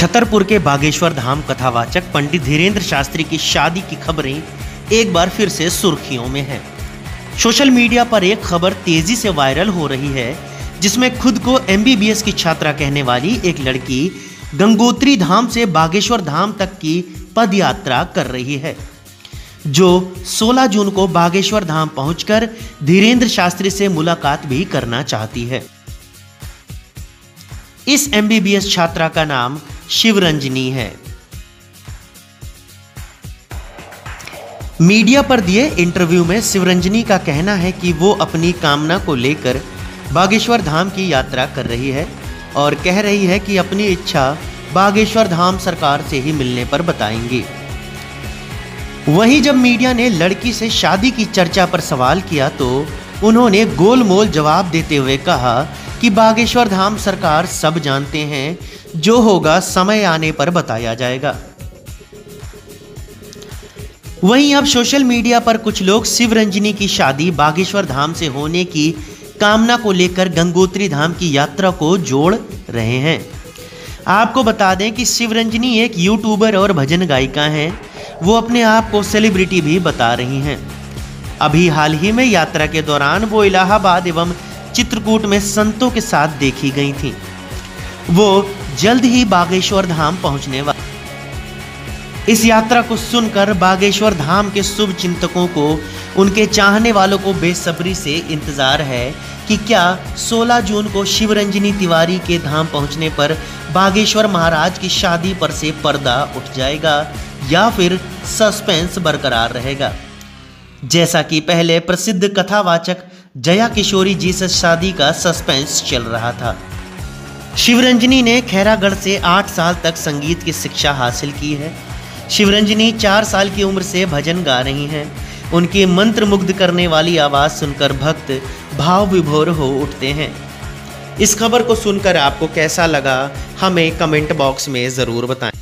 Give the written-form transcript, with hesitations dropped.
छतरपुर के बागेश्वर धाम कथावाचक पंडित धीरेन्द्र शास्त्री की शादी की खबरें एक बार फिर से सुर्खियों में हैं। सोशल मीडिया पर एक खबर तेजी से वायरल हो रही है, जिसमें खुद को MBBS की छात्रा कहने वाली एक लड़की गंगोत्री धाम से बागेश्वर धाम तक की पद यात्रा कर रही है, जो 16 जून को बागेश्वर धाम पहुंचकर धीरेन्द्र शास्त्री से मुलाकात भी करना चाहती है। इस MBBS छात्रा का नाम शिवरंजनी है। मीडिया पर दिए इंटरव्यू में शिवरंजनी का कहना है कि वो अपनी कामना को लेकर बागेश्वर धाम की यात्रा कर रही है और कह रही है कि अपनी इच्छा बागेश्वर धाम सरकार से ही मिलने पर बताएंगी। वहीं जब मीडिया ने लड़की से शादी की चर्चा पर सवाल किया तो उन्होंने गोलमोल जवाब देते हुए कहा कि बागेश्वर धाम सरकार सब जानते हैं, जो होगा समय आने पर बताया जाएगा। वहीं अब सोशल मीडिया पर कुछ लोग शिवरंजनी की शादी बागेश्वर धाम से होने की कामना को लेकर गंगोत्री धाम की यात्रा को जोड़ रहे हैं। आपको बता दें कि शिवरंजनी एक यूट्यूबर और भजन गायिका हैं। वो अपने आप को सेलिब्रिटी भी बता रही हैं। अभी हाल ही में यात्रा के दौरान वो इलाहाबाद एवं चित्रकूट में संतों के साथ देखी गई थी। वो जल्द ही बागेश्वर धाम पहुंचने वाली। इस यात्रा को सुनकर बागेश्वर धाम के शुभ चिंतकों को, उनके चाहने वालों को बेसब्री से इंतजार है कि क्या 16 जून को शिवरंजनी तिवारी के धाम पहुंचने पर बागेश्वर महाराज की शादी पर से पर्दा उठ जाएगा या फिर सस्पेंस बरकरार रहेगा। जैसा कि पहले प्रसिद्ध कथावाचक जया किशोरी जी से शादी का सस्पेंस चल रहा था। शिवरंजनी ने खैरागढ़ से 8 साल तक संगीत की शिक्षा हासिल की है। शिवरंजनी 4 साल की उम्र से भजन गा रही हैं। उनकी मंत्रमुग्ध करने वाली आवाज़ सुनकर भक्त भाव विभोर हो उठते हैं। इस खबर को सुनकर आपको कैसा लगा, हमें कमेंट बॉक्स में ज़रूर बताएं।